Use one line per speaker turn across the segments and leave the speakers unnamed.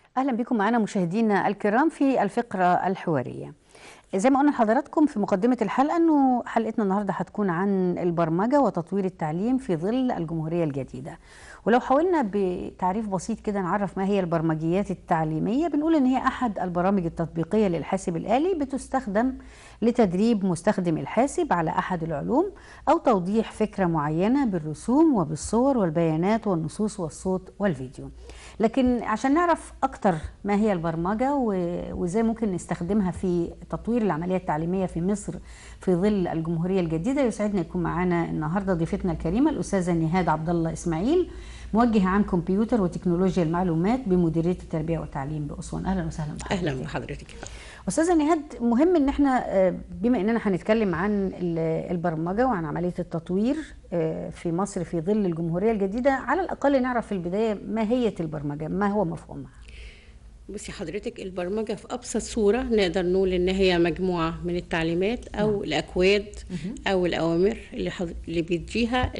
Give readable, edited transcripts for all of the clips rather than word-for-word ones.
أهلا بكم معنا مشاهدينا الكرام في الفقرة الحوارية. زي ما قلنا لحضراتكم في مقدمة الحلقة أنه حلقتنا النهاردة هتكون عن البرمجة وتطوير التعليم في ظل الجمهورية الجديدة. ولو حاولنا بتعريف بسيط كده نعرف ما هي البرمجيات التعليمية، بنقول أن هي أحد البرامج التطبيقية للحاسب الآلي بتستخدم لتدريب مستخدم الحاسب على أحد العلوم أو توضيح فكرة معينة بالرسوم وبالصور والبيانات والنصوص والصوت والفيديو. لكن عشان نعرف أكتر ما هي البرمجة وإزاي ممكن نستخدمها في تطوير العملية التعليمية في مصر في ظل الجمهورية الجديدة، يسعدنا يكون معانا النهاردة ضيفتنا الكريمة الأستاذة نهاد عبد الله إسماعيل، موجه عام كمبيوتر وتكنولوجيا المعلومات بمديرية التربية والتعليم بأسوان. أهلا وسهلا بحضرتك.
أهلا بحضرتك.
أستاذة نهاد، مهم إن احنا بما إننا هنتكلم عن البرمجة وعن عملية التطوير في مصر في ظل الجمهورية الجديدة، على الأقل نعرف في البداية ماهية البرمجة، ما هو مفهومها؟
بصي حضرتك، البرمجة في أبسط صورة نقدر نقول إن هي مجموعة من التعليمات أو الأكواد أو الأوامر اللي بيديها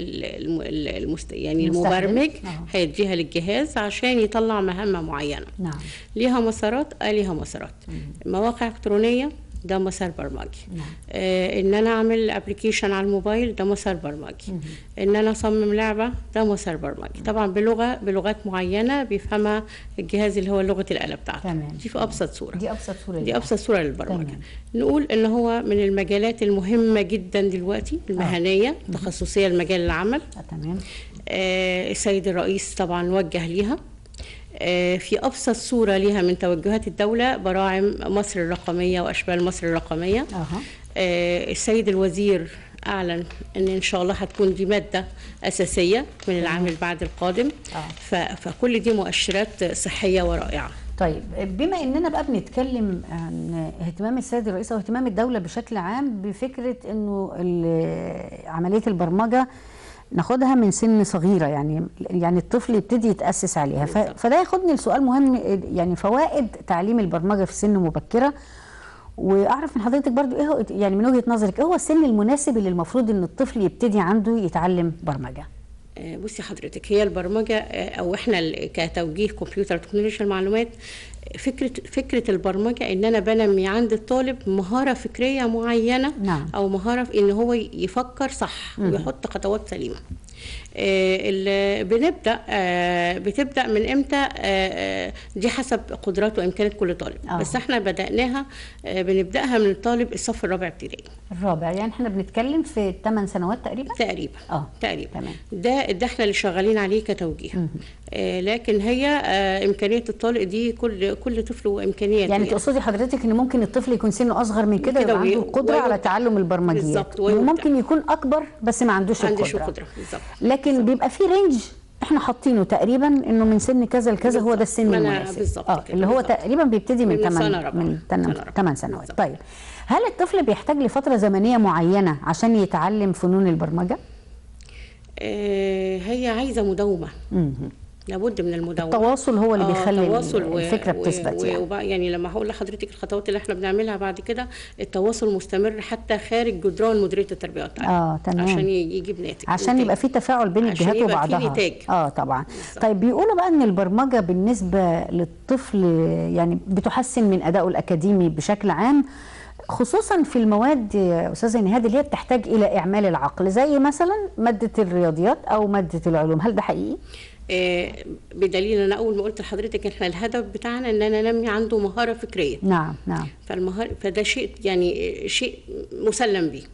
يعني المبرمج هيديها للجهاز عشان يطلع مهمة معينة.
نعم.
ليها مسارات، ليها مسارات. مواقع إلكترونية ده مسار برمجي. ان انا اعمل ابلكيشن على الموبايل ده مسار برمجي. ان انا اصمم لعبه ده مسار برمجي. طبعا بلغات معينه بيفهمها الجهاز اللي هو لغه الاله بتاعته.
تمام.
دي في ابسط صوره.
دي ابسط صوره
للبرمجه. تمام. نقول ان هو من المجالات المهمه جدا دلوقتي المهنيه تخصصيه لمجال العمل.
تمام.
السيد الرئيس طبعا وجه ليها. في أبسط صورة لها من توجهات الدولة براعم مصر الرقمية وأشبال مصر الرقمية. السيد الوزير أعلن إن شاء الله هتكون دي مادة أساسية من العام البعد القادم. فكل دي مؤشرات صحية ورائعة.
طيب، بما اننا بقى بنتكلم عن اهتمام السيد الرئيس او اهتمام الدولة بشكل عام بفكرة انه عملية البرمجة ناخدها من سن صغيرة، يعني الطفل يبتدي يتأسس عليها. فده ياخدني لسؤال مهم، يعني فوائد تعليم البرمجة في سن مبكرة، واعرف من حضرتك برضو ايه هو يعني من وجهة نظرك ايه هو السن المناسب اللي المفروض ان الطفل يبتدي عنده يتعلم برمجة؟
بصي حضرتك، هي البرمجة او احنا كتوجيه كمبيوتر تكنولوجيا المعلومات، فكرة البرمجة ان انا بنمي عند الطالب مهارة فكرية معينة.
نعم.
او مهارة في ان هو يفكر صح ويحط خطوات سليمة. بتبدأ من امتى؟ دي حسب قدرات وامكانيات كل طالب. بس احنا بنبدأها من الطالب الصف الرابع ابتدائي.
الرابع، يعني احنا بنتكلم في 8 سنوات تقريبا.
تقريبا.
تمام.
ده احنا اللي شغالين عليه كتوجيه. لكن هي امكانيات الطالب دي كل طفل وامكانياته.
يعني تقصدي حضرتك ان ممكن الطفل يكون سنه اصغر من كده يبقى عنده القدره على تعلم البرمجيات،
بالظبط،
وممكن يكون اكبر بس ما عندوش القدره.
بالظبط.
لكن بيبقى في رينج احنا حاطينه تقريبا انه من سن كذا لكذا هو ده السن المناسب. اللي هو تقريبا بيبتدي من 8 سنوات. بالزبط. طيب، هل الطفل بيحتاج لفتره زمنيه معينه عشان يتعلم فنون البرمجه؟
هي عايزه مداومه. لابد من المداومه.
التواصل هو اللي بيخلي الفكره بتثبت.
يعني لما هقول لحضرتك الخطوات اللي احنا بنعملها بعد كده، التواصل مستمر حتى خارج جدران مديريه التربيه والتعليم.
تمام.
عشان يجيب ناتج،
عشان يبقى في تفاعل بين الجهات وبعضها.
عشان يبقى في نتاج.
طبعا. طيب، بيقولوا بقى ان البرمجه بالنسبه للطفل يعني بتحسن من ادائه الاكاديمي بشكل عام، خصوصا في المواد يا استاذه نهاد اللي هي بتحتاج الى اعمال العقل، زي مثلا ماده الرياضيات او ماده العلوم. هل ده حقيقي؟
بدليل انا اول ما قلت لحضرتك احنا الهدف بتاعنا ان انا انمي عنده مهاره فكريه.
نعم.
فده شيء شيء مسلم بيه.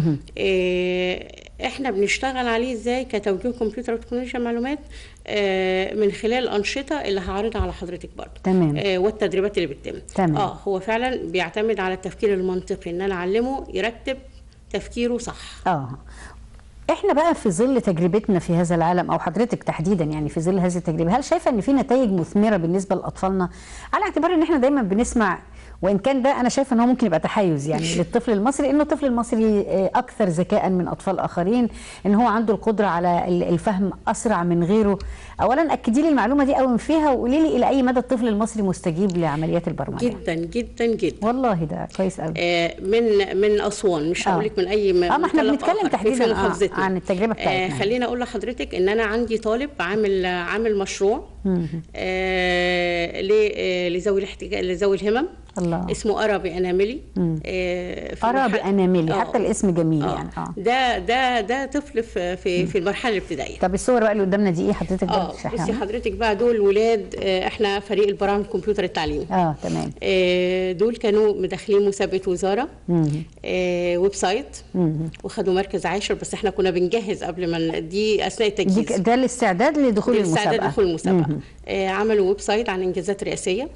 احنا بنشتغل عليه ازاي كتوجيه كمبيوتر وتكنولوجيا المعلومات؟ من خلال الانشطه اللي هعرضها على حضرتك برضه.
تمام.
والتدريبات اللي بتتم.
تمام.
هو فعلا بيعتمد على التفكير المنطقي، ان انا اعلمه يرتب تفكيره صح.
احنا بقى في ظل تجربتنا في هذا العالم، او حضرتك تحديدا يعني في ظل هذه التجربه، هل شايفه ان في نتائج مثمره بالنسبه لاطفالنا؟ على اعتبار ان احنا دايما بنسمع، وان كان ده انا شايفه ان هو ممكن يبقى تحيز يعني للطفل المصري، انه الطفل المصري اكثر ذكاء من اطفال اخرين، ان هو عنده القدره على الفهم اسرع من غيره. اولا اكدي لي المعلومه دي او انفيها، وقولي لي الى اي مدى الطفل المصري مستجيب لعمليات البرمجه.
جدا جدا جدا.
والله ده كويس قوي.
من اسوان، مش هقول لك من اي
ما احنا بنتكلم تحديدا عن التجربه بتاعتنا.
خليني اقول لحضرتك ان انا عندي طالب عامل مشروع لذوي الاحتياج، لذوي الهمم.
الله.
اسمه أرى بأناملي.
أرى بأناملي، حتى الاسم جميل يعني.
ده طفل في المرحله الابتدائيه.
طب الصور بقى اللي قدامنا دي ايه حضرتك بقى
بصي حضرتك بقى، دول ولاد احنا فريق البرامج الكمبيوتر التعليمي.
تمام.
دول كانوا مداخلين مسابقه وزاره، ويب سايت، وخدوا مركز 10. بس احنا كنا بنجهز قبل ما دي اثناء التجهيز،
ده الاستعداد لدخول المسابقه.
الاستعداد لدخول المسابقه. عملوا ويب سايت عن انجازات رئاسيه.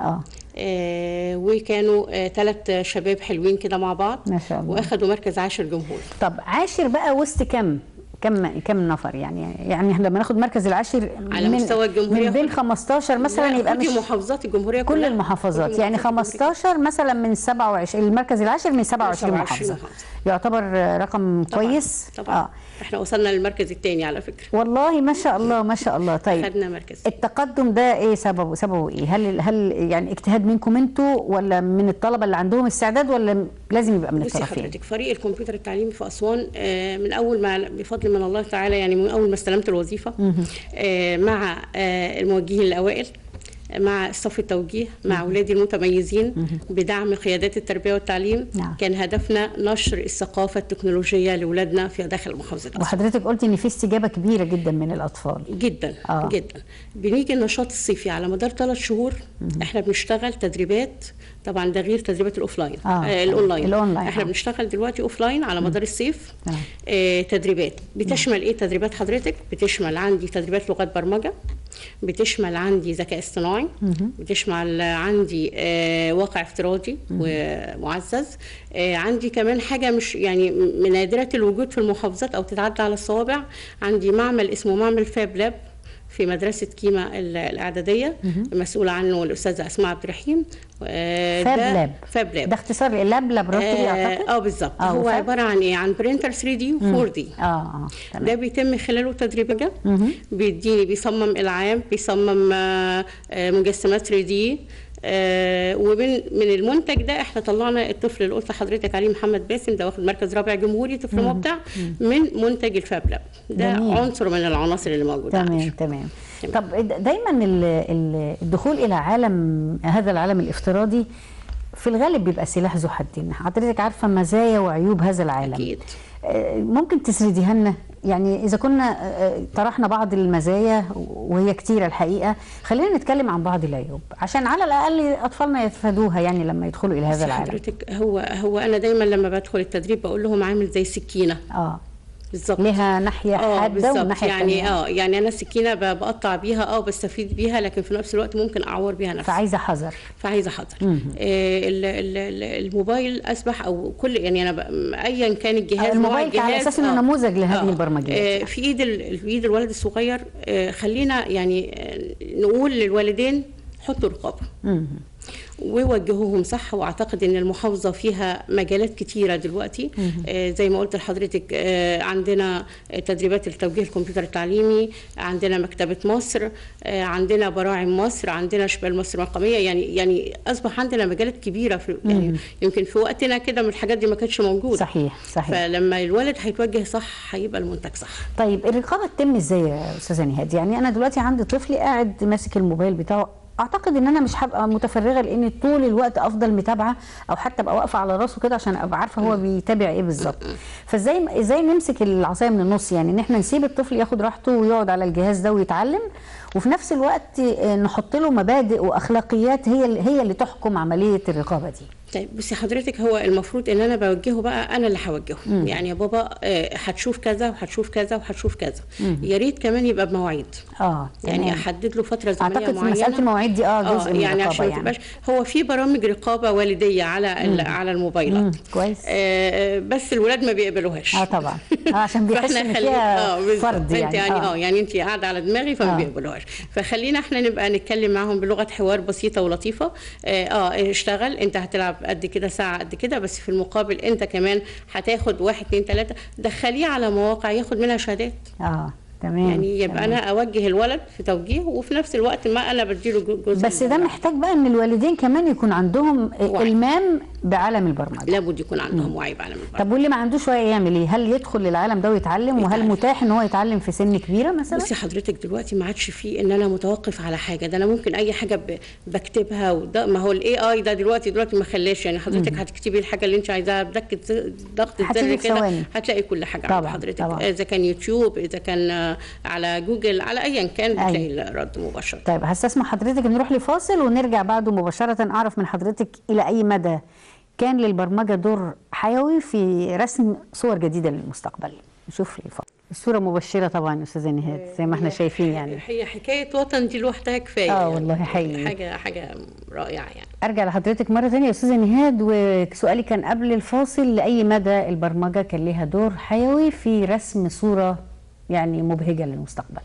وكانوا 3 شباب حلوين كده مع بعض،
ما شاء الله،
واخدوا مركز 10 جمهوري.
طب 10 بقى وسط كم نفر يعني احنا لما ناخد مركز العاشر
على مستوى الجمهوريه
من بين 15 مثلا، يبقى مش
محافظات الجمهوريه
كل المحافظات، يعني 15 مثلا من 27. المركز العاشر من 27 محافظه، يعتبر رقم طبعًا كويس.
طبعا. احنا وصلنا للمركز الثاني على فكره.
والله ما شاء الله ما شاء الله. طيب
خدنا مركز.
التقدم ده ايه سببه ايه؟ هل يعني اجتهاد منكم انتوا، ولا من الطلبه اللي عندهم استعداد، ولا لازم يبقى من الطرفين؟
بصي حضرتك، فريق الكمبيوتر التعليمي في اسوان من اول ما بفضل من الله تعالى، يعني من اول ما استلمت الوظيفه، مع الموجهين الاوائل، مع صف التوجيه، مع اولادي المتميزين، بدعم قيادات التربيه والتعليم. كان هدفنا نشر الثقافه التكنولوجيه لاولادنا في داخل محافظه أسوان.
وحضرتك قلتي ان في استجابه كبيره جدا من الاطفال.
جدا جدا. بنيجي النشاط الصيفي على مدار 3 شهور. احنا بنشتغل تدريبات، طبعا ده غير تدريبات الاوفلاين. الاونلاين. احنا بنشتغل دلوقتي اوفلاين على مدار الصيف. تدريبات بتشمل ايه؟ تدريبات حضرتك بتشمل عندي تدريبات لغات برمجه، بتشمل عندي ذكاء اصطناعي، بتشمل عندي واقع افتراضي ومعزز. عندي كمان حاجه مش يعني من نادره الوجود في المحافظات او تتعدى على الصوابع، عندي معمل اسمه معمل فاب لاب في مدرسه كيما الاعداديه، المسؤوله عنه الاستاذه اسماء عبد الرحيم.
فاب لاب ده اختصار لابراتوري اعتقد.
بالظبط. هو عباره عن ايه؟ عن برينتر 3 دي و 4 دي. ده بيتم خلاله تدريبات. بيصمم العاب، بيصمم مجسمات 3 دي. ومن المنتج ده احنا طلعنا الطفل اللي قلت لحضرتك عليه محمد باسم، ده واخد مركز رابع جمهوري، طفل مبدع من منتج الفاب لاب. ده عنصر من العناصر اللي موجوده.
تمام. طب دايما الدخول الى هذا العالم الافتراضي في الغالب بيبقى سلاح ذو حدين. حضرتك عارفه مزايا وعيوب هذا العالم.
اكيد.
ممكن تسرديها لنا؟ يعني إذا كنا طرحنا بعض المزايا وهي كتيرة الحقيقة، خلينا نتكلم عن بعض العيوب عشان على الأقل أطفالنا يتفادوها يعني لما يدخلوا إلى هذا العالم.
حضرتك هو أنا دايما لما بدخل التدريب بقول لهم عامل زي السكينة. بالظبط.
لها ناحيه حاده وناحيه
يعني يعني انا السكينه بقطع بيها بستفيد بيها، لكن في نفس الوقت ممكن اعور بيها نفسي.
فعايزه حذر.
الموبايل اصبح او كل يعني انا ايا كان الجهاز،
الموبايل على اساس انه نموذج لهذه البرمجيات.
في ايد الولد الصغير. خلينا يعني نقول للوالدين حطوا رقابه ووجهوهم صح. واعتقد ان المحافظه فيها مجالات كتيره دلوقتي. زي ما قلت لحضرتك، عندنا تدريبات التوجيه الكمبيوتر التعليمي، عندنا مكتبه مصر، عندنا براعم مصر، عندنا شبال مصر الرقميه. يعني اصبح عندنا مجالات كبيره يعني يمكن في وقتنا كده من الحاجات دي ما كانتش موجوده.
صحيح.
فلما الولد هيتوجه صح هيبقى المنتج صح.
طيب الرقابه تتم ازاي يا استاذه نهاد؟ يعني انا دلوقتي عندي طفلي قاعد ماسك الموبايل بتاعه، اعتقد ان انا مش هبقى متفرغه لاني طول الوقت افضل متابعه، او حتى ابقى واقفه على راسه كده عشان ابقى عارفه هو بيتابع ايه بالظبط. فازاي نمسك العصايه من النص؟ يعني ان احنا نسيب الطفل ياخد راحته ويقعد على الجهاز ده ويتعلم، وفي نفس الوقت نحط له مبادئ واخلاقيات هي اللي تحكم عمليه الرقابه دي.
طيب بصي حضرتك، هو المفروض ان انا بوجهه بقى، انا اللي هوجهه. يعني يا بابا هتشوف كذا وهتشوف كذا وهتشوف كذا. يا ريت كمان يبقى بمواعيد. يعني احدد له فتره زمنيه معينه.
اعتقد مساله المواعيد دي جزء من
يعني
الرقابه.
يعني هو في برامج رقابه والديه على الموبايلات.
كويس.
بس الولاد ما بيقبلوهاش.
طبعا. عشان بيحسوا ان فيها فرض
يعني انت قاعده على دماغي فما بيقبلوهاش. فخلينا احنا نبقى نتكلم معاهم بلغه حوار بسيطه ولطيفه. اشتغل، انت هتلعب قد كده ساعه قد كده، بس في المقابل انت كمان هتاخد 1 2 3. دخليه على مواقع ياخد منها شهادات.
تمام.
يعني يبقى انا اوجه الولد في توجيه، وفي نفس الوقت ما انا بديله جزء.
بس ده محتاج بقى ان الوالدين كمان يكون عندهم المام بعالم البرمجه.
لابد يكون عندهم وعي بعالم البرمجه.
طب واللي ما عندوش وعي يعمل ايه؟ هل يدخل للعالم ده ويتعلم؟ وهل متاح ان هو يتعلم في سن كبيره مثلا؟
بصي حضرتك دلوقتي ما عادش فيه ان انا متوقف على حاجه، ده انا ممكن اي حاجه بكتبها، وده ما هو الاي اي ده دلوقتي ما خلاش، يعني حضرتك هتكتبي الحاجه اللي انت عايزاها ضغط الزر كده هتلاقي كل حاجه عند حضرتك. اذا كان يوتيوب، اذا كان على جوجل، على ايا كان بتلاقي الرد مباشره.
طيب هستسمح حضرتك نروح لفاصل ونرجع بعده مباشره اعرف من حضرتك الى اي مدى كان للبرمجه دور حيوي في رسم صور جديده للمستقبل. نشوف الفاصل. الصوره مبشره طبعا يا استاذه نهاد زي ما احنا شايفين، يعني
هي حكايه وطن دي لوحدها كفايه.
والله حقيقي
حاجه رائعه يعني.
ارجع لحضرتك مره ثانيه يا استاذه نهاد، وسؤالي كان قبل الفاصل لاي مدى البرمجه كان لها دور حيوي في رسم صوره يعني مبهجه للمستقبل؟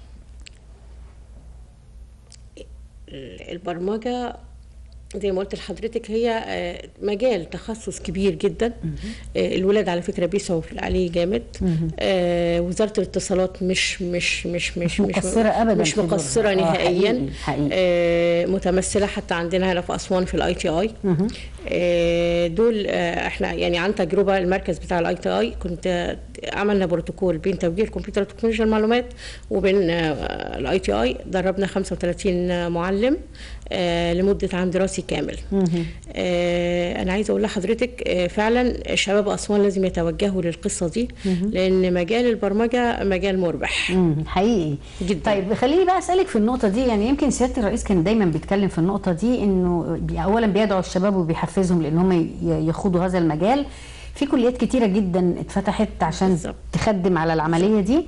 البرمجه زي ما قلت لحضرتك هي مجال تخصص كبير جدا. الولاد على فكره بيسعوا عليه جامد. وزاره الاتصالات مش
مقصره ابدا،
مش مقصره نهائيا.
حقيقي.
متمثله حتى عندنا هنا في اسوان في الاي تي اي. دول احنا يعني عن تجربه، المركز بتاع الاي تي اي كنت عملنا بروتوكول بين توجيه الكمبيوتر وتكنولوجيا المعلومات وبين الاي تي اي. دربنا 35 معلم لمده عام دراسي كامل. انا عايزه اقول لحضرتك فعلا شباب اسوان لازم يتوجهوا للقصه دي، لان مجال البرمجه مجال مربح
حقيقي
جدا.
طيب خليني بقى اسالك في النقطه دي، يعني يمكن سياده الرئيس كان دايما بيتكلم في النقطه دي، انه اولا بيدعو الشباب وبيحفزهم لان هم يخوضوا هذا المجال. في كليات كتيره جدا اتفتحت عشان بالزبط تخدم على العمليه دي،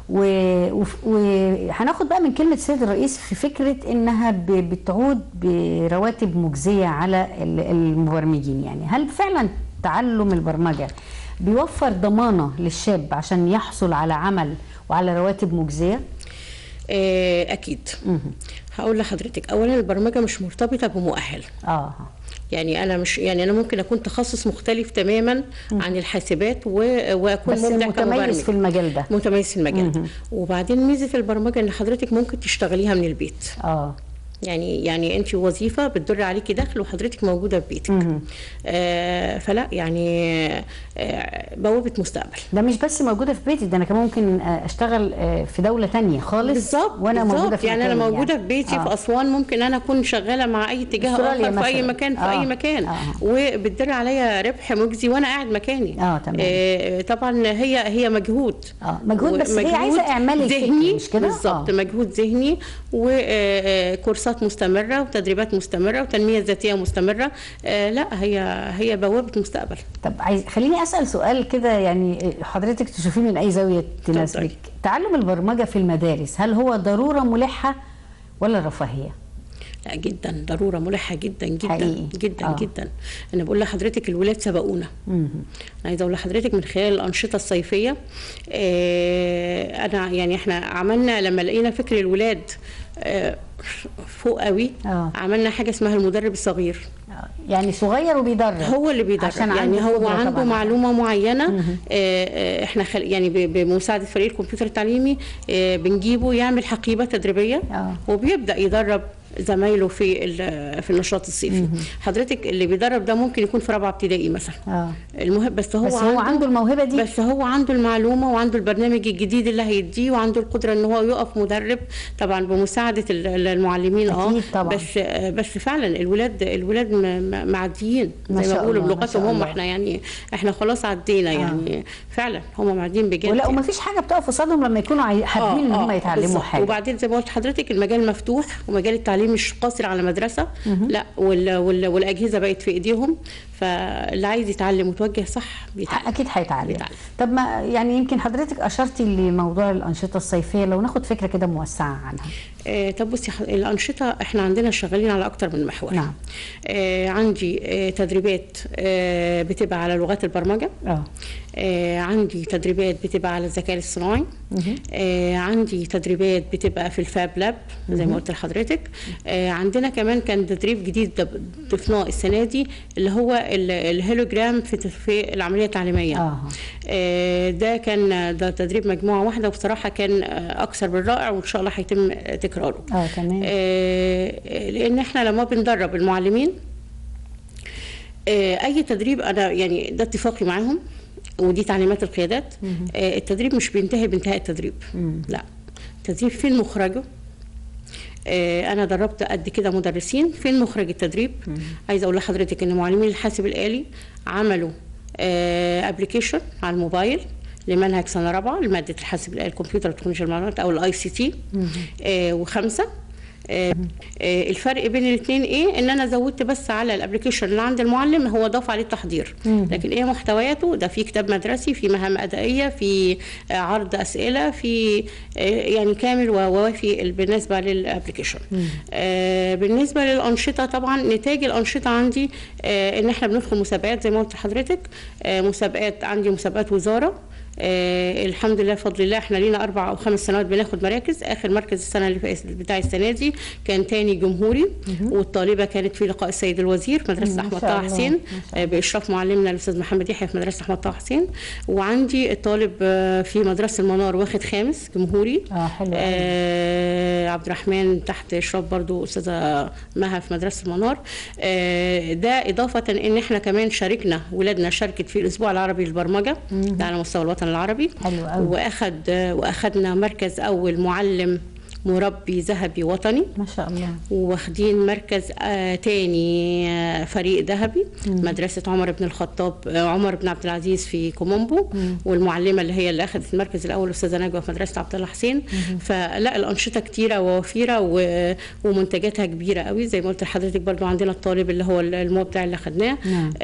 وهناخد بقى من كلمه السيد الرئيس في فكره انها بتعود برواتب مجزيه على المبرمجين. يعني هل فعلا تعلم البرمجه بيوفر ضمانه للشاب عشان يحصل على عمل وعلى رواتب مجزيه؟
اكيد. هقول لحضرتك اولا البرمجه مش مرتبطه بمؤهل. يعني انا ممكن اكون تخصص مختلف تماما عن الحاسبات واكون
مبدع متميز في المجال ده.
متميز في المجال ده. وبعدين ميزه البرمجه ان حضرتك ممكن تشتغليها من البيت. يعني انت وظيفه بتدر عليكي دخل وحضرتك موجوده في بيتك. فلا يعني بوابه مستقبل.
ده مش بس موجوده في بيتي، ده انا كمان ممكن اشتغل في دوله ثانيه خالص.
بالظبط
وانا موجوده في
يعني انا موجوده في بيتي في اسوان، ممكن انا اكون شغاله مع اي اتجاه اخر في اي مكان في اي مكان وبتدر عليا ربح مجزي وانا قاعد مكاني.
تمام.
طبعا هي مجهود
مجهود بس هي عايزه اعمال
ذهني،
مش كده؟
بالظبط. مجهود ذهني وكورسات مستمره وتدريبات مستمره وتنميه ذاتيه مستمره. لا هي بوابه مستقبل.
طب خليني اسال سؤال كده، يعني حضرتك تشوفيه من اي زاويه تناسبك. تعلم البرمجه في المدارس هل هو ضروره ملحه ولا رفاهيه؟
لا جدا، ضروره ملحه جدا جدا
حقيقي.
جدا جدا. انا بقول لحضرتك الولاد سبقونا. انا عايزه اقول لحضرتك من خلال الانشطه الصيفيه انا يعني احنا عملنا لما لقينا فكر الولاد فوق قوي. عملنا حاجه اسمها المدرب الصغير.
يعني صغير وبيدرب،
هو اللي بيدرب، يعني هو عنده معلومه معينه. احنا يعني بمساعده فريق الكمبيوتر التعليمي بنجيبه يعمل حقيبه تدريبيه وبيبدا يدرب زمايله في النشاط الصيفي. حضرتك اللي بيدرب ده ممكن يكون في رابعه ابتدائي مثلا. بس هو
عنده الموهبه دي،
بس هو عنده المعلومه وعنده البرنامج الجديد اللي هيديه وعنده القدره ان هو يقف مدرب طبعا بمساعده المعلمين.
أكيد طبعا.
بس فعلا الولاد معديين زي ما بيقولوا بلغتهم هم. احنا خلاص عدينا يعني فعلا هم معديين بجد.
ولا وما فيش حاجه بتقف قصادهم لما يكونوا حابين ان هم يتعلموا حاجه.
وبعدين زي ما قلت لحضرتك المجال مفتوح، ومجال التعليم مش قاصر على مدرسه. لا والاجهزه بقت في ايديهم، فاللي عايز يتعلم وتوجه صح بيتعلم.
اكيد هيتعلم. طب ما يعني يمكن حضرتك اشرتي لموضوع الانشطه الصيفيه، لو ناخد فكره كده موسعه عنها.
طب بصي، الأنشطة احنا عندنا شغالين على أكتر من محور.
نعم.
عندي تدريبات بتبقى على لغات البرمجة. عندي تدريبات بتبقى على الذكاء الاصطناعي. عندي تدريبات بتبقى في الفاب لاب زي ما قلت لحضرتك. عندنا كمان كان تدريب جديد ضفناه السنة دي اللي هو الهولوجرام في العملية التعليمية. ده كان تدريب مجموعة واحدة، وبصراحة كان أكثر من رائع، وإن شاء الله هيتم تكراره.
تمام.
لأن احنا لما بندرب المعلمين أي تدريب، أنا يعني ده اتفاقي معاهم ودي تعليمات القيادات. التدريب مش بينتهي بانتهاء التدريب. لا، التدريب فين مخرجه؟ انا دربت قد كده مدرسين، فين مخرج التدريب؟ عايزه اقول لحضرتك ان معلمين الحاسب الآلي عملوا ابلكيشن على الموبايل لمنهج سنه رابعه لماده الحاسب الآلي، الكمبيوتر وتكنولوجيا المعلومات او الاي سي تي، و5. الفرق بين الاثنين ايه؟ ان انا زودت بس على الابلكيشن اللي عند المعلم، هو ضاف عليه التحضير. لكن ايه محتوياته؟ ده في كتاب مدرسي، في مهام ادائيه، في عرض اسئله، في يعني كامل ووافي بالنسبه للابلكيشن. بالنسبه للانشطه، طبعا نتاج الانشطه عندي ان احنا بندخل مسابقات زي ما قلت لحضرتك. مسابقات، عندي مسابقات وزاره. الحمد لله بفضل الله احنا لينا 4 أو 5 سنوات بناخد مراكز. اخر مركز السنه اللي بتاع السنه دي كان تاني جمهوري، والطالبه كانت في لقاء السيد الوزير في مدرسه احمد طه حسين باشراف معلمنا الاستاذ محمد يحيى في مدرسه احمد طه حسين. وعندي الطالب في مدرسه المنار واخد 5 جمهوري.
حلو.
عبد الرحمن تحت اشراف برضو استاذه مها في مدرسه المنار. ده اضافه ان احنا كمان شاركنا، ولادنا شاركت في الاسبوع العربي للبرمجه ده على مستوى الوطن العربي.
حلو قوي.
واخدنا مركز اول معلم مربي ذهبي وطني
ما شاء الله.
واخدين مركز تاني فريق ذهبي مدرسة عمر بن الخطاب، عمر بن عبد العزيز في كومومبو. والمعلمة اللي هي اللي اخذت المركز الاول الاستاذة نجوى في مدرسة عبد الله حسين. فلا، الانشطة كتيرة ووفيرة ومنتجاتها كبيرة قوي. زي ما قلت لحضرتك برضو عندنا الطالب اللي هو المبدع اللي اخذناه.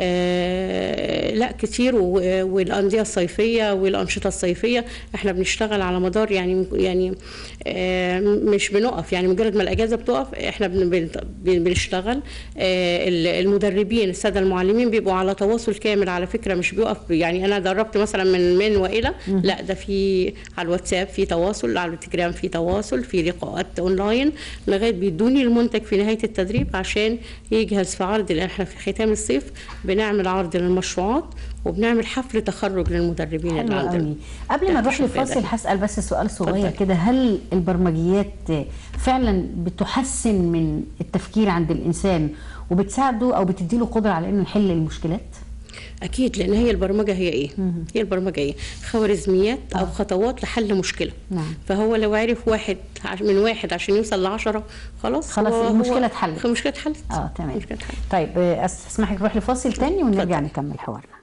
لا كتير. والاندية الصيفية والانشطة الصيفية احنا بنشتغل على مدار يعني مش بنقف، يعني مجرد ما الاجازه بتقف احنا بنشتغل. المدربين الساده المعلمين بيبقوا على تواصل كامل على فكره، مش بيقف. يعني انا دربت مثلا من والى، لا ده في على الواتساب في تواصل، على التليجرام في تواصل، في لقاءات اونلاين لغايه بيدوني المنتج في نهايه التدريب عشان يجهز في عرض. لان احنا في ختام الصيف بنعمل عرض للمشروعات وبنعمل حفل تخرج للمدربين اللي عندنا.
قبل ما نروح لفاصل هسأل بس سؤال صغير كده، هل البرمجيات فعلا بتحسن من التفكير عند الإنسان وبتساعده أو بتديله قدرة على إنه يحل المشكلات؟
أكيد، لأن هي البرمجة هي إيه؟ هي البرمجة إيه؟ خوارزميات أو خطوات لحل مشكلة. فهو لو عرف واحد من واحد عشان يوصل ل10 خلاص
المشكلة اتحلت.
المشكلة اتحلت.
تمام. طيب أسمحك نروح لفاصل تاني ونرجع نكمل حوارنا.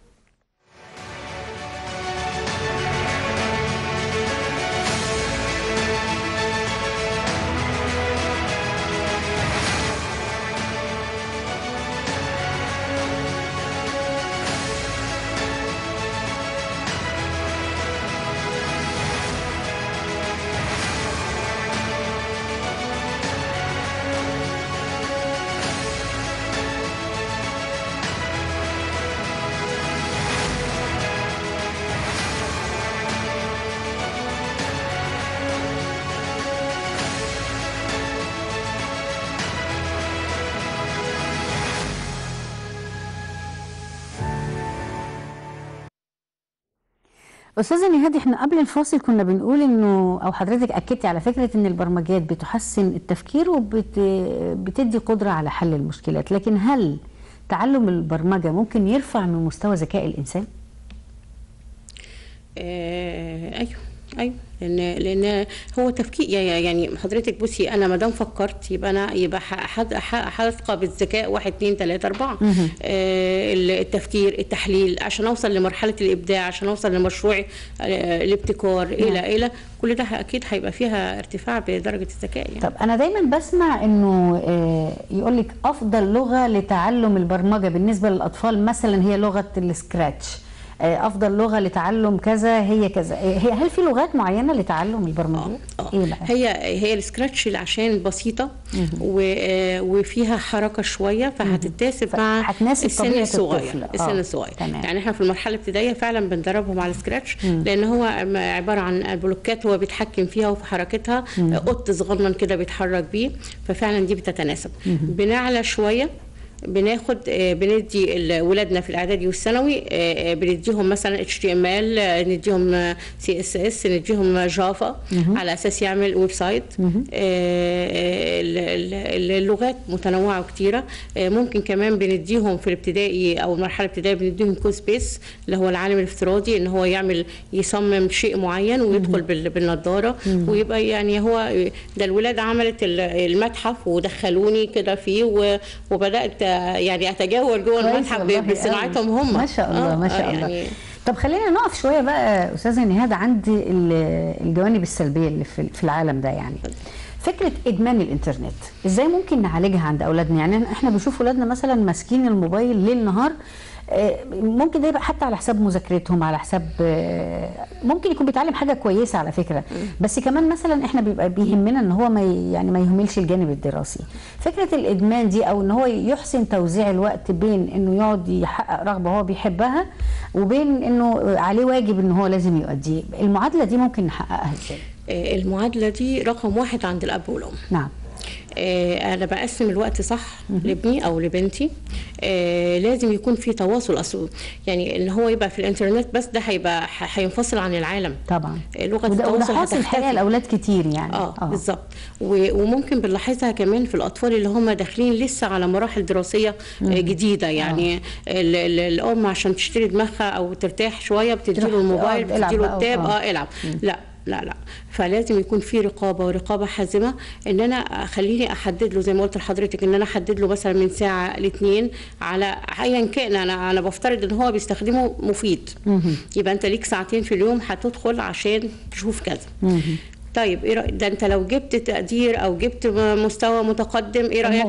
أستاذة نهاد، احنا قبل الفاصل كنا بنقول انه، او حضرتك اكدتي على فكرة ان البرمجيات بتحسن التفكير وبتدي قدرة على حل المشكلات، لكن هل تعلم البرمجة ممكن يرفع من مستوى ذكاء الإنسان؟
ايوه لان هو تفكير. يعني حضرتك بصي، انا ما دام فكرت يبقى هتقى بالذكاء 1 2 3 4. التفكير، التحليل، عشان اوصل لمرحله الابداع، عشان اوصل لمشروع الابتكار الى كل ده اكيد هيبقى فيها ارتفاع بدرجه الذكاء. يعني
طب انا دايما بسمع انه يقول لك افضل لغه لتعلم البرمجه بالنسبه للاطفال مثلا هي لغه السكراتش. افضل لغه لتعلم كذا هي كذا. هل في لغات معينه لتعلم البرمجيات؟
ايه بقى؟ هي السكراتش عشان بسيطه وفيها حركه شويه، فهتتناسب مع السن الصغير. السن الصغير يعني احنا في المرحله الابتدائيه فعلا بندربهم على السكراتش، لان هو عباره عن بلوكات هو بيتحكم فيها وفي حركتها، قط صغنن كده بيتحرك بيه، ففعلا دي بتتناسب. بنعلى شويه بناخد بندي ولادنا في الاعدادي والثانوي، بنديهم مثلا HTML، نديهم CSS، نديهم جافا، على اساس يعمل ويب سايت. اللغات متنوعه وكتيره. ممكن كمان بنديهم في الابتدائي او المرحله الابتدائيه بنديهم كوز بيس اللي هو العالم الافتراضي، ان هو يصمم شيء معين ويدخل بالنضاره ويبقى يعني هو ده. الولاد عملت المتحف ودخلوني كده فيه وبدات يعني اتجول جوه المتحف بصناعتهم هم.
ما شاء الله ما شاء الله يعني. طب خلينا نقف شويه بقى استاذه نهاد عند الجوانب السلبيه اللي في العالم ده. يعني فكره ادمان الانترنت ازاي ممكن نعالجها عند اولادنا؟ يعني احنا بنشوف اولادنا مثلا ماسكين الموبايل ليل نهار، ممكن ده يبقى حتى على حساب مذاكرتهم، على حساب ممكن يكون بيتعلم حاجه كويسه على فكره، بس كمان مثلا احنا بيبقى بيهمنا ان هو ما يهملش الجانب الدراسي. فكره الادمان دي او ان هو يحسن توزيع الوقت بين انه يقعد يحقق رغبه هو بيحبها وبين انه عليه واجب ان هو لازم يؤديه، المعادله دي ممكن نحققها ازاي؟
المعادله دي رقم واحد عند الاب والام.
نعم.
انا بقسم الوقت صح لابني او لبنتي. لازم يكون في تواصل اصلا، يعني ان هو يبقى في الانترنت بس ده هينفصل عن العالم
طبعا.
لغه التواصل
وده حاصل الحقيقه الاولاد كتير يعني.
بالظبط. وممكن بنلاحظها كمان في الاطفال اللي هم داخلين لسه على مراحل دراسيه جديده، يعني الام عشان تشتري دماغها او ترتاح شويه بتديله الموبايل، بتديله التاب. العب. لا لا لا، فلازم يكون في رقابه ورقابه حازمه، ان انا خليني احدد له زي ما قلت لحضرتك ان انا احدد له مثلا من ساعه ل2 على ايا كان. انا بفترض ان هو بيستخدمه مفيد، يبقى انت ليك ساعتين في اليوم هتدخل عشان تشوف كذا. طيب ايه رأيك ده انت لو جبت تقدير او جبت مستوى متقدم، ايه رايك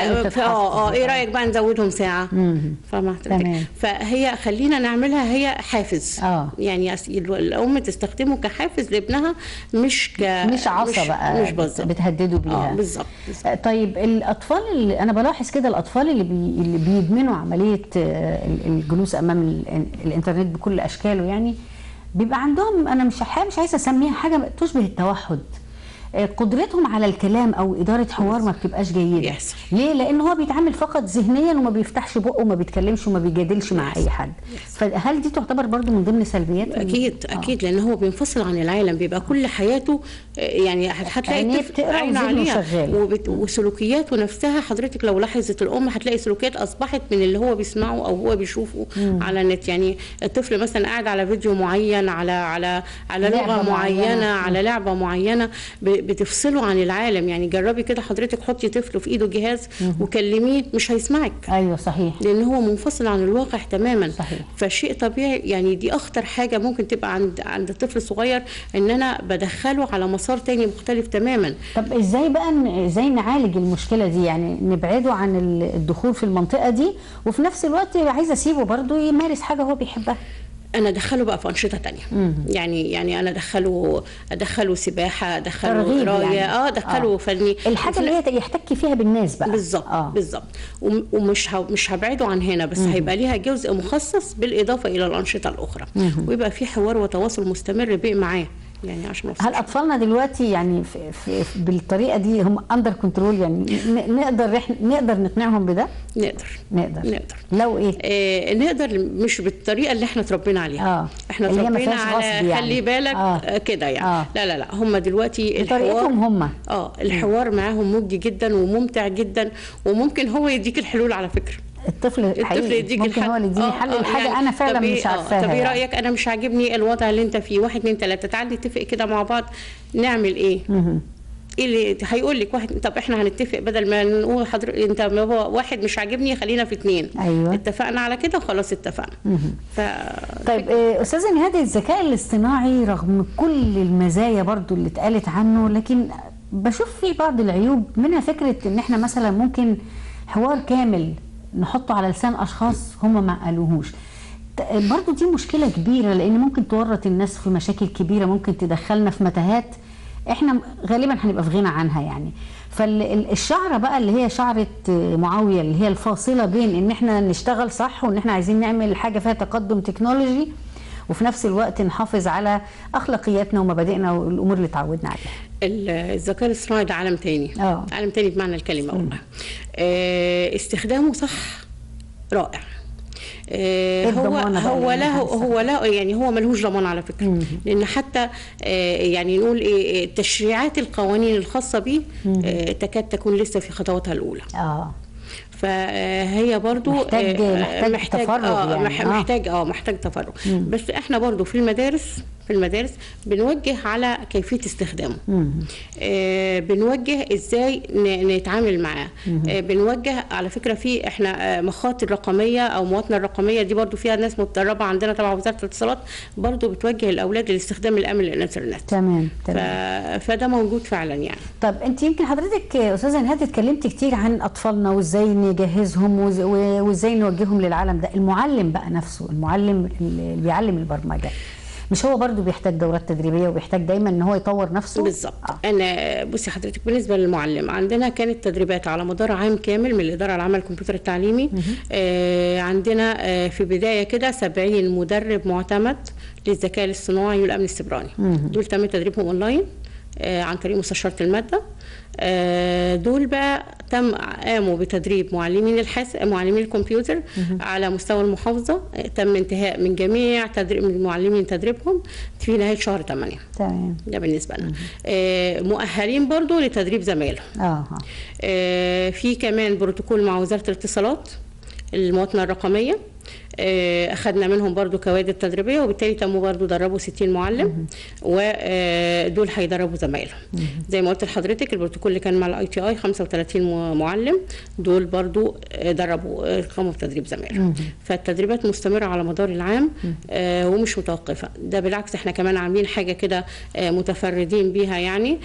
ايه رايك بقى نزودهم ساعه؟ فاهمه حضرتك؟ فهي خلينا نعملها هي حافز. يعني الام تستخدمه كحافز لابنها، مش
عصا بقى مش بتهدده بيها.
بالظبط.
طيب الاطفال اللي انا بلاحظ كده، الاطفال اللي بيدمنوا عمليه الجلوس امام الانترنت بكل اشكاله، يعني بيبقى عندهم، انا مش عايزه اسميها حاجه تشبه التوحد، قدرتهم على الكلام او اداره حوار ما بتبقاش جيده. ليه؟ لان هو بيتعامل فقط ذهنيا وما بيفتحش بقه وما بيتكلمش وما بيجادلش مع اي حد. فهل دي تعتبر برضو من ضمن سلبيات؟
اكيد لان هو بينفصل عن العالم، بيبقى كل حياته يعني هتلاقي
عينه عليها
وسلوكياته نفسها. حضرتك لو لاحظت الام هتلاقي سلوكيات اصبحت من اللي هو بيسمعه او هو بيشوفه على النت. يعني الطفل مثلا قاعد على فيديو معين، على لغه معينه، على لعبه معينه، بتفصله عن العالم. يعني جربي كده حضرتك، حطي طفل في ايده جهاز وكلميه مش هيسمعك.
ايوه صحيح،
لان هو منفصل عن الواقع تماما.
صحيح.
فشيء طبيعي. يعني دي اخطر حاجه ممكن تبقى عند الطفل الصغير، ان انا بدخله على مسار تاني مختلف تماما.
طب ازاي نعالج المشكله دي؟ يعني نبعده عن الدخول في المنطقه دي وفي نفس الوقت عايزه اسيبه برضه يمارس حاجه هو بيحبها.
انا ادخله بقى في انشطه تانية. يعني انا ادخله سباحه، ادخله قرايه، يعني. ادخله فني،
الحاجه اللي هي يحتك فيها بالناس بقى.
بالظبط. ومش هبعده عن هنا بس، هيبقى ليها جزء مخصص بالاضافه الى الانشطه الاخرى، ويبقى في حوار وتواصل مستمر بيه معاه. يعني عشان
هل اطفالنا دلوقتي يعني بالطريقه دي هم اندر كنترول؟ يعني نقدر نقنعهم بده؟ نقدر. لو
نقدر، مش بالطريقه اللي احنا اتربينا عليها. احنا اتربينا على يعني. خلي بالك كده يعني. لا هم دلوقتي
بطريقتهم هم.
الحوار معاهم مجدي جدا وممتع جدا، وممكن هو يديك الحلول على فكره.
الطفل يديك
ممكن
هو اللي يديني حل الحاجه يعني انا فعلا مش عارفاها.
طب ايه رايك؟ انا مش عاجبني الوضع اللي انت فيه، 1 2 3، تعالي نتفق كده مع بعض نعمل ايه؟ ايه اللي هيقول لك واحد؟ طب احنا هنتفق بدل ما نقول انت هو 1 مش عاجبني خلينا في 2.
أيوة.
اتفقنا على كده خلاص اتفقنا.
طيب استاذه نهاد، الذكاء الاصطناعي رغم كل المزايا برضو اللي اتقالت عنه، لكن بشوف فيه بعض العيوب، منها فكره ان احنا مثلا ممكن حوار كامل نحطه على لسان اشخاص هم ما قالوهوش. برضو دي مشكله كبيره، لان ممكن تورط الناس في مشاكل كبيره، ممكن تدخلنا في متاهات احنا غالبا هنبقى في غنى عنها يعني. فالشعره بقى اللي هي شعره معاويه، اللي هي الفاصله بين ان احنا نشتغل صح وان احنا عايزين نعمل حاجه فيها تقدم تكنولوجي، وفي نفس الوقت نحافظ على اخلاقياتنا ومبادئنا والامور اللي اتعودنا عليها.
الذكاء الاصطناعي ده عالم تاني. عالم تاني بمعنى الكلمه والله. استخدامه صح رائع. هو لا يعني هو ملهوش ضمان على فكره. لان حتى يعني نقول ايه التشريعات القوانين الخاصه بيه تكاد تكون لسه في خطواتها الاولى. فهي برضو محتاج تفرغ يعني. محتاج تفرغ. بس احنا برضو في المدارس بنوجه على كيفيه استخدامه. بنوجه ازاي نتعامل معاه. بنوجه على فكره في احنا مخاطر رقميه او مواطنه الرقميه دي برضو فيها ناس متدربه عندنا تبع وزاره الاتصالات، برضو بتوجه الاولاد للاستخدام الامن للانترنت.
تمام.
فده موجود فعلا يعني.
طب انت يمكن حضرتك استاذه نهاد اتكلمت كتير عن اطفالنا وازاي نجهزهم وازاي نوجههم للعالم ده. المعلم بقى نفسه، المعلم اللي بيعلم البرمجه، مش هو برضو بيحتاج دورات تدريبيه وبيحتاج دايما ان هو يطور نفسه؟
بالظبط. انا بصي حضرتك بالنسبه للمعلم عندنا كانت تدريبات على مدار عام كامل من الاداره العامه للكمبيوتر التعليمي. عندنا في بدايه كده 70 مدرب معتمد للذكاء الاصطناعي والامن السيبراني. دول تم تدريبهم اونلاين عن طريق مستشاره الماده. دول بقى قاموا بتدريب معلمين الكمبيوتر على مستوى المحافظه. تم انتهاء من جميع المعلمين تدريبهم في نهايه شهر 8.
تمام.
ده بالنسبه لنا. مؤهلين برضو لتدريب زمايلهم. في كمان بروتوكول مع وزاره الاتصالات المواطنه الرقميه، اخذنا منهم برضو كوادر تدريبيه، وبالتالي تموا برضو دربوا 60 معلم، ودول هيدربوا زمايلهم. زي ما قلت لحضرتك البروتوكول اللي كان مع الITI 35 معلم، دول برضو قاموا بتدريب زمايلهم. فالتدريبات مستمره على مدار العام ومش متوقفه. ده بالعكس احنا كمان عاملين حاجه كده متفردين بيها يعني.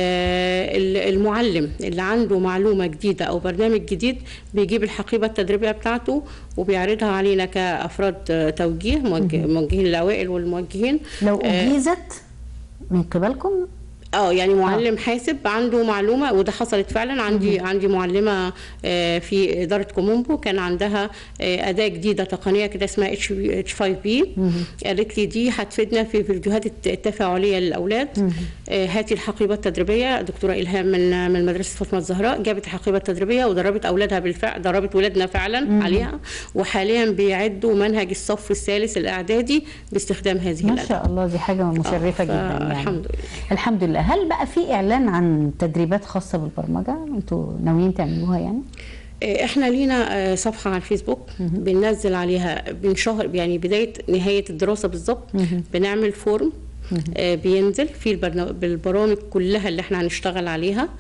المعلم اللي عنده معلومه جديده او برنامج جديد بيجيب الحقيبه التدريبيه بتاعته وبيعرضها علينا كأفراد توجيه موجهين الأوائل والموجهين.
لو أجيزت من قبلكم؟
يعني معلم حاسب عنده معلومه، وده حصلت فعلا. عندي معلمه في اداره كومومبو كان عندها اداه جديده تقنيه كده اسمها H5P. قالت لي دي هتفيدنا في الفيديوهات التفاعليه للاولاد. هاتي الحقيبه التدريبيه. دكتوره الهام من مدرسه فاطمه الزهراء جابت الحقيبه التدريبيه ودربت اولادها بالفعل، دربت ولادنا فعلا عليها، وحاليا بيعدوا منهج الصف الثالث الاعدادي باستخدام هذه الاداه.
ما شاء الله، دي حاجه مشرفه جدا يعني. الحمد لله. هل بقى في اعلان عن تدريبات خاصه بالبرمجه انتوا ناويين تعملوها يعني؟
احنا لينا صفحه على الفيسبوك بننزل عليها بنشهر يعني بدايه نهايه الدراسه بالظبط. بنعمل فورم بينزل فيه بالبرامج كلها اللي احنا هنشتغل عليها،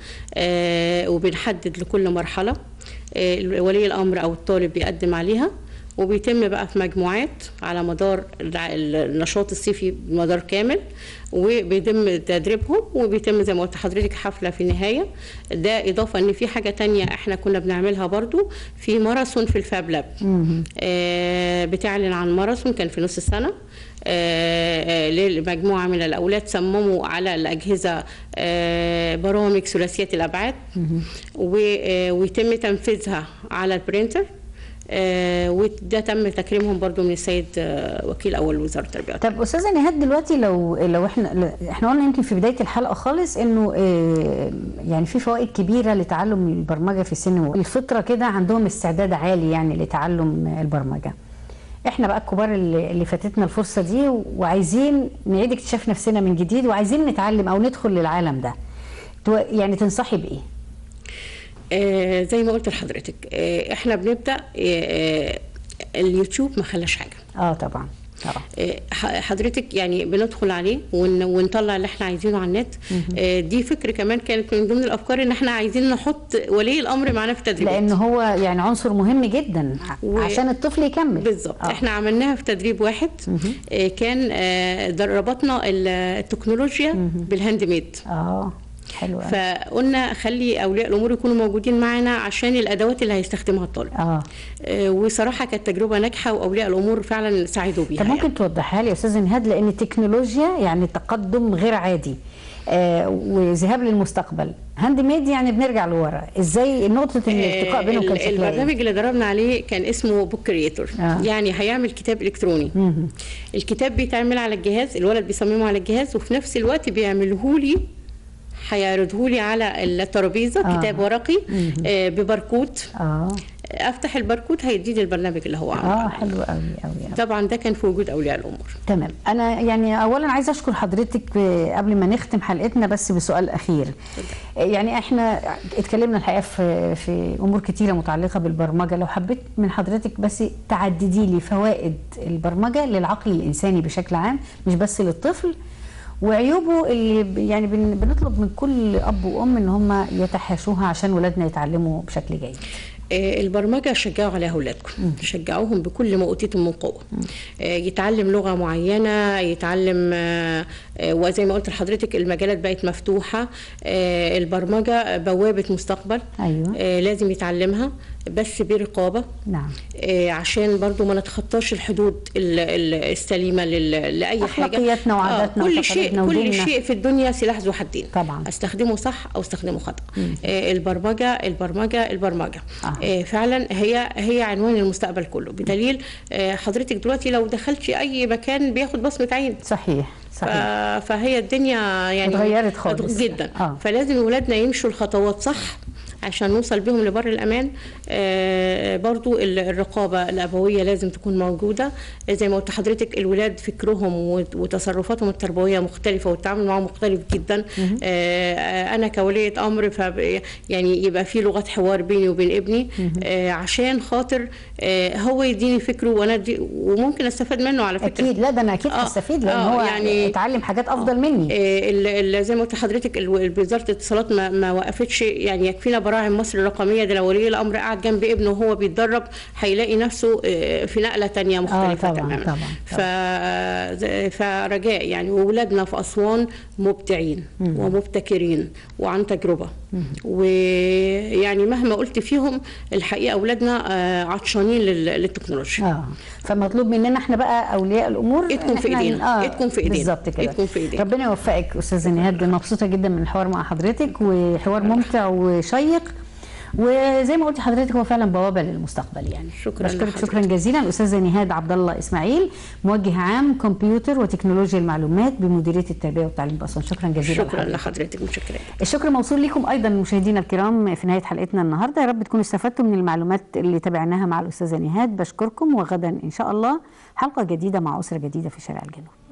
وبنحدد لكل مرحله ولي الامر او الطالب بيقدم عليها، وبيتم بقى في مجموعات على مدار النشاط الصيفي بمدار كامل، وبيتم تدريبهم، وبيتم زي ما قلت لحضرتك حفله في النهايه. ده اضافه ان في حاجه تانية احنا كنا بنعملها برضو، في ماراثون في الفاب لاب. بتعلن عن ماراثون كان في نص السنه لمجموعه من الاولاد صمموا على الاجهزه برامج ثلاثيه الابعاد، ويتم تنفيذها على البرينتر. وده تم تكريمهم برضو من السيد وكيل اول وزاره التربيه.
طب استاذه نهاد دلوقتي لو احنا قلنا يمكن في بدايه الحلقه خالص انه يعني في فوائد كبيره لتعلم البرمجه في سن الفطره كده، عندهم استعداد عالي يعني لتعلم البرمجه. احنا بقى الكبار اللي فاتتنا الفرصه دي وعايزين نعيد اكتشاف نفسنا من جديد وعايزين نتعلم او ندخل للعالم ده، يعني تنصحي بايه؟
زي ما قلت لحضرتك احنا بنبدا اليوتيوب ما خلاش حاجه.
طبعا
حضرتك يعني بندخل عليه ونطلع اللي احنا عايزينه على النت. دي فكره كمان كانت من ضمن الافكار ان احنا عايزين نحط ولي الامر معانا في التدريب،
لان هو يعني عنصر مهم جدا عشان الطفل يكمل.
بالظبط. احنا عملناها في تدريب واحد. كان ربطنا التكنولوجيا بالهاند ميد.
حلو قوي.
فقلنا خلي اولياء الامور يكونوا موجودين معانا عشان الادوات اللي هيستخدمها الطالب. وصراحه كانت تجربه ناجحه واولياء الامور فعلا ساعدوا بيها.
طب ممكن توضحها لي يا استاذه نهاد، لان التكنولوجيا يعني تقدم غير عادي وذهاب للمستقبل، هاند ميد يعني بنرجع لورا، ازاي نقطه الالتقاء بينهم كان شكلها ايه؟
البرنامج اللي دربنا عليه كان اسمه بوك كريتور. يعني هيعمل كتاب الكتروني. الكتاب بيتعمل على الجهاز، الولد بيصممه على الجهاز، وفي نفس الوقت بيعمله لي، هيعرضه لي على الترابيزه. كتاب ورقي بباركود. افتح الباركود هيديني البرنامج اللي هو عامله.
حلو قوي قوي.
طبعا ده كان في وجود اولياء الامور.
تمام. انا يعني اولا عايزه اشكر حضرتك قبل ما نختم حلقتنا بس بسؤال اخير. يعني احنا اتكلمنا الحقيقه في امور كتيره متعلقه بالبرمجه، لو حبيت من حضرتك بس تعددي لي فوائد البرمجه للعقل الانساني بشكل عام، مش بس للطفل، وعيوبه اللي يعني بنطلب من كل اب وام ان هم يتحاشوها عشان ولادنا يتعلموا بشكل جيد.
البرمجه شجعوا عليها اولادكم، شجعوهم بكل ما اوتيتم من قوه. يتعلم لغه معينه، يتعلم، وزي ما قلت لحضرتك المجالات بقت مفتوحه. البرمجه بوابه مستقبل.
ايوه.
لازم يتعلمها بس برقابه.
نعم.
عشان برضو ما نتخطاش الحدود السليمه لاي حاجه.
اخلاقياتنا وعاداتنا
وتقاليدنا كل شيء في الدنيا سلاح ذو حدين.
طبعا.
استخدمه صح او استخدمه خطا. البرمجه فعلا هي عنوان المستقبل كله، بدليل حضرتك دلوقتي لو دخلتي اي مكان بياخد بصمه عين.
صحيح.
فهي الدنيا يعني
اتغيرت خالص
جدا. فلازم ولادنا يمشوا الخطوات صح عشان نوصل بهم لبر الأمان. برضو الرقابة الأبوية لازم تكون موجودة. زي ما قلت حضرتك الولاد فكرهم وتصرفاتهم التربوية مختلفة والتعامل معهم مختلف جدا. أنا كولية أمر يعني يبقى في لغة حوار بيني وبين ابني عشان خاطر هو يديني فكره وأنا وممكن أستفاد منه على فكرة.
أكيد. لا ده أنا أكيد هستفيد لأن هو يعني يتعلم حاجات أفضل مني.
زي ما قلت حضرتك وزارة الاتصالات ما وقفتش، يعني يكفينا براعم مصر الرقمية ده. لو ولي الأمر قاعد جنب ابنه وهو بيتدرب هيلاقي نفسه في نقلة تانية مختلفة تماما. فرجاء يعني وولادنا في أسوان مبدعين ومبتكرين وعن تجربة، ويعني مهما قلت فيهم الحقيقة أولادنا عطشانين للتكنولوجيا.
فمطلوب مننا احنا بقى أولياء الأمور
ايدكم في ايدينا. ايدكم في ايدينا
بالظبط كده.
ايدكم في ايدينا.
ربنا يوفقك أستاذة نهاد، مبسوطة جدا من الحوار مع حضرتك، وحوار ممتع وشيق، وزي ما قلت حضرتك هو فعلا بوابه للمستقبل. يعني بشكرك شكرا جزيلا الاستاذه نهاد عبد الله اسماعيل، موجه عام كمبيوتر وتكنولوجيا المعلومات بمديريه التربيه والتعليم باسوان. شكرا جزيلا.
شكرا لحضرتك. متشكره.
الشكر موصول لكم ايضا مشاهدينا الكرام في نهايه حلقتنا النهارده. يا رب تكونوا استفدتوا من المعلومات اللي تابعناها مع الاستاذه نهاد. بشكركم، وغدا ان شاء الله حلقه جديده مع اسره جديده في شارع الجنوب.